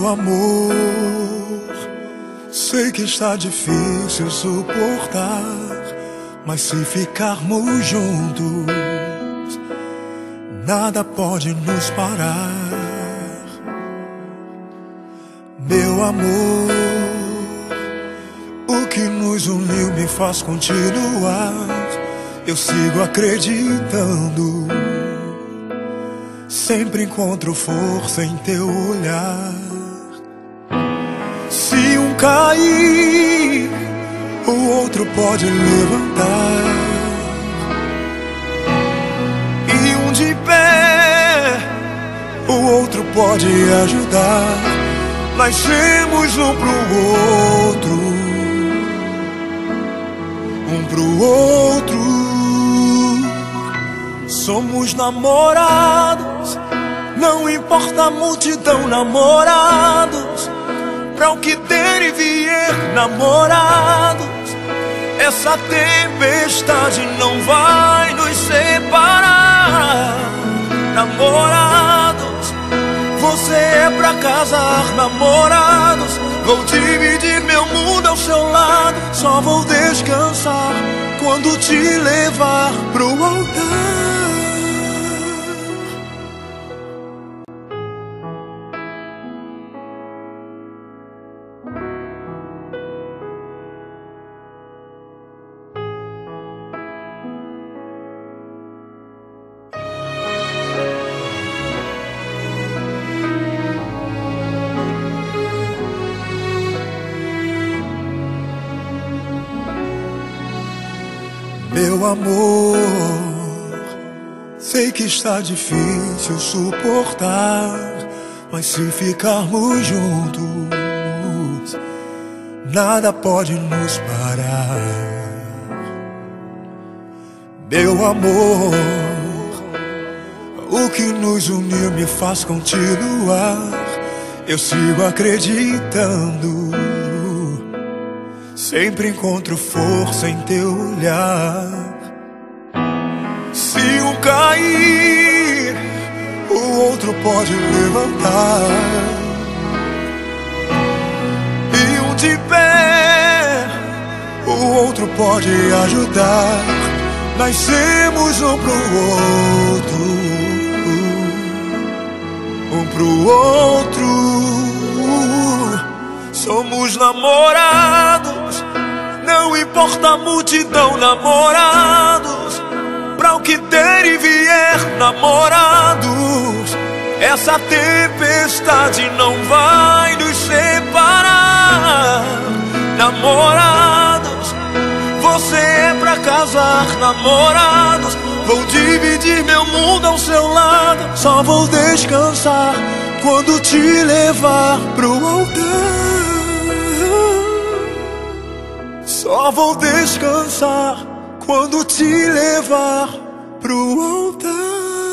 amor, sei que está difícil suportar, mas se ficarmos juntos, nada pode nos parar. Meu amor, o que nos uniu me faz continuar. Eu sigo acreditando, sempre encontro força em teu olhar. Se um cair, o outro pode levantar, e um de pé, o outro pode ajudar. Nascemos um pro outro, um pro outro. Somos namorados, não importa a multidão, namorados. Pra o que der e vier, namorados. Essa tempestade não vai nos separar. Namorados, você é pra casar, namorados. Vou dividir meu mundo ao seu lado. Só vou descansar quando te levar pro altar. Meu amor, sei que está difícil suportar, mas se ficarmos juntos, nada pode nos parar. Meu amor, o que nos uniu me faz continuar. Eu sigo acreditando, sempre encontro força em teu olhar. Se um cair, o outro pode levantar, e um de pé, o outro pode ajudar. Nascemos um pro outro, um pro outro. Somos namorados, não importa a multidão, namorados. Pra o que der e vier, namorados. Essa tempestade não vai nos separar. Namorados, você é pra casar, namorados. Vou dividir meu mundo ao seu lado. Só vou descansar quando te levar pro altar. Só vou descansar quando te levar pro altar.